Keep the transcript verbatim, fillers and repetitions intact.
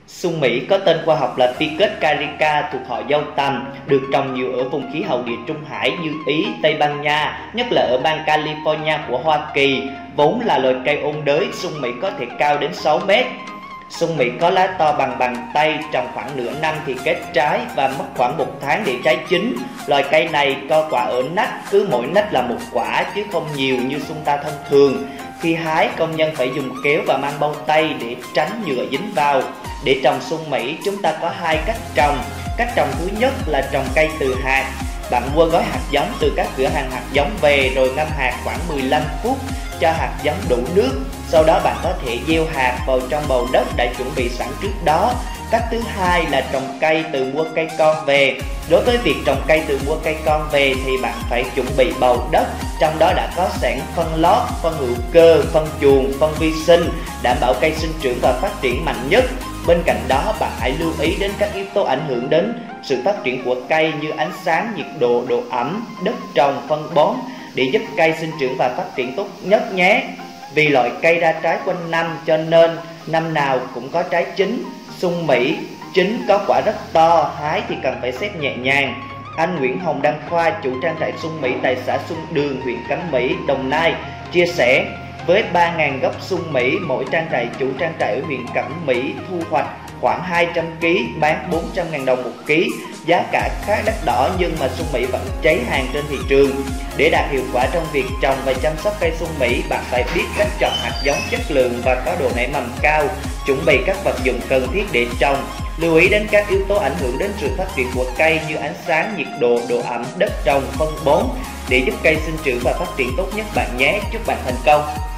Sung Mỹ có tên khoa học là Ficus carica, thuộc họ dâu tằm, được trồng nhiều ở vùng khí hậu địa Trung Hải như Ý, Tây Ban Nha, nhất là ở bang California của Hoa Kỳ. Vốn là loài cây ôn đới, sung Mỹ có thể cao đến sáu mét. Sung Mỹ có lá to bằng bàn tay, trồng khoảng nửa năm thì kết trái và mất khoảng một tháng để trái chín. Loài cây này co quả ở nách, cứ mỗi nách là một quả chứ không nhiều như sung ta thông thường. Khi hái, công nhân phải dùng kéo và mang bao tay để tránh nhựa dính vào. Để trồng sung Mỹ, chúng ta có hai cách trồng. Cách trồng thứ nhất là trồng cây từ hạt. Bạn mua gói hạt giống từ các cửa hàng hạt giống về rồi ngâm hạt khoảng mười lăm phút cho hạt giống đủ nước. Sau đó bạn có thể gieo hạt vào trong bầu đất đã chuẩn bị sẵn trước đó. Cách thứ hai là trồng cây từ mua cây con về. Đối với việc trồng cây từ mua cây con về thì bạn phải chuẩn bị bầu đất, trong đó đã có sẵn phân lót, phân hữu cơ, phân chuồng, phân vi sinh, đảm bảo cây sinh trưởng và phát triển mạnh nhất. Bên cạnh đó, bạn hãy lưu ý đến các yếu tố ảnh hưởng đến sự phát triển của cây như ánh sáng, nhiệt độ, độ ẩm, đất trồng, phân bón để giúp cây sinh trưởng và phát triển tốt nhất nhé. Vì loại cây ra trái quanh năm cho nên năm nào cũng có trái chín. Sung Mỹ chín có quả rất to, hái thì cần phải xếp nhẹ nhàng. Anh Nguyễn Hồng Đăng Khoa, chủ trang trại sung Mỹ tại xã Xuân Đường, huyện Cẩm Mỹ, Đồng Nai, chia sẻ với ba nghìn gốc sung Mỹ, mỗi trang trại chủ trang trại ở huyện Cẩm Mỹ thu hoạch khoảng hai trăm ki lô gam, bán bốn trăm nghìn đồng một ký. Giá cả khá đắt đỏ nhưng mà sung Mỹ vẫn cháy hàng trên thị trường. Để đạt hiệu quả trong việc trồng và chăm sóc cây sung Mỹ, bạn phải biết cách chọn hạt giống chất lượng và có độ nảy mầm cao, chuẩn bị các vật dụng cần thiết để trồng. Lưu ý đến các yếu tố ảnh hưởng đến sự phát triển của cây như ánh sáng, nhiệt độ, độ ẩm, đất trồng, phân bón để giúp cây sinh trưởng và phát triển tốt nhất bạn nhé. Chúc bạn thành công!